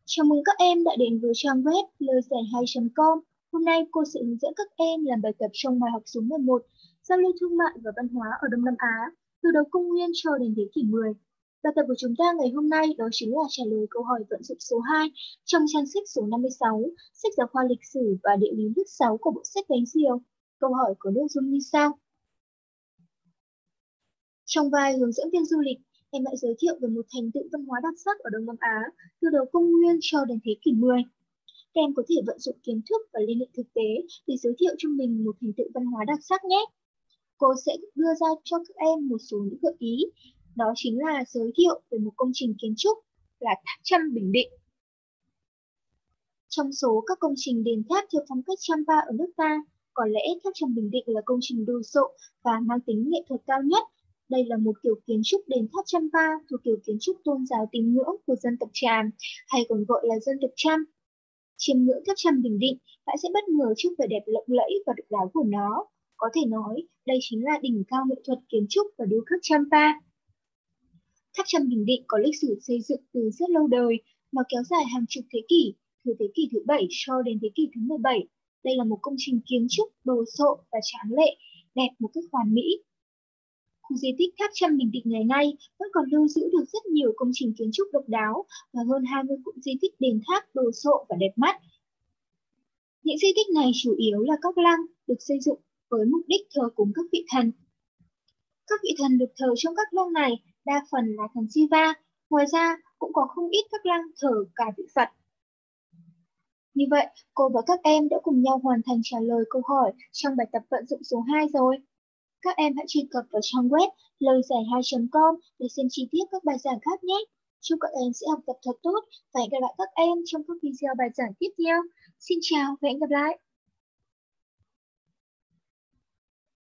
Chào mừng các em đã đến với trang web lời giải 2.com. Hôm nay cô sẽ hướng dẫn các em làm bài tập trong bài học số 11, giao lưu thương mại và văn hóa ở Đông Nam Á, từ đầu công nguyên cho đến thế kỷ 10. Bài tập của chúng ta ngày hôm nay đó chính là trả lời câu hỏi vận dụng số 2 trong trang sách số 56, sách giáo khoa lịch sử và địa lý lớp 6 của bộ sách Cánh Diều. Câu hỏi có nội dung như sau. Trong vai hướng dẫn viên du lịch, em hãy giới thiệu về một thành tựu văn hóa đặc sắc ở Đông Nam Á từ đầu công nguyên cho đến thế kỷ 10. Các em có thể vận dụng kiến thức và liên hệ thực tế để giới thiệu cho mình một thành tựu văn hóa đặc sắc nhé. Cô sẽ đưa ra cho các em một số những gợi ý, đó chính là giới thiệu về một công trình kiến trúc là Tháp Chăm Bình Định. Trong số các công trình đền tháp theo phong cách Champa ở nước ta, có lẽ Tháp Chăm Bình Định là công trình đồ sộ và mang tính nghệ thuật cao nhất. Đây là một kiểu kiến trúc đền tháp Champa thuộc kiểu kiến trúc tôn giáo tín ngưỡng của dân tộc Tràm, hay còn gọi là dân tộc Cham. Chiêm ngưỡng tháp Chăm Bình Định, bạn sẽ bất ngờ trước vẻ đẹp lộng lẫy và độc đáo của nó. Có thể nói, đây chính là đỉnh cao nghệ thuật kiến trúc và điêu khắc Champa. Tháp Chăm Bình Định có lịch sử xây dựng từ rất lâu đời, nó kéo dài hàng chục thế kỷ, từ thế kỷ thứ 7 cho đến thế kỷ thứ 17. Đây là một công trình kiến trúc đồ sộ và tráng lệ, đẹp một cách hoàn mỹ. Khu di tích Tháp Chăm Bình Định ngày nay vẫn còn lưu giữ được rất nhiều công trình kiến trúc độc đáo và hơn 20 cụm di tích đền tháp đồ sộ và đẹp mắt. Những di tích này chủ yếu là các lăng được xây dựng với mục đích thờ cúng các vị thần. Các vị thần được thờ trong các lăng này đa phần là thần Shiva, ngoài ra cũng có không ít các lăng thờ cả vị Phật. Như vậy, cô và các em đã cùng nhau hoàn thành trả lời câu hỏi trong bài tập vận dụng số 2 rồi. Các em hãy truy cập vào trang web lời giải 2.com để xem chi tiết các bài giảng khác nhé. Chúc các em sẽ học tập thật tốt và hẹn gặp lại các em trong các video bài giảng tiếp theo. Xin chào và hẹn gặp lại.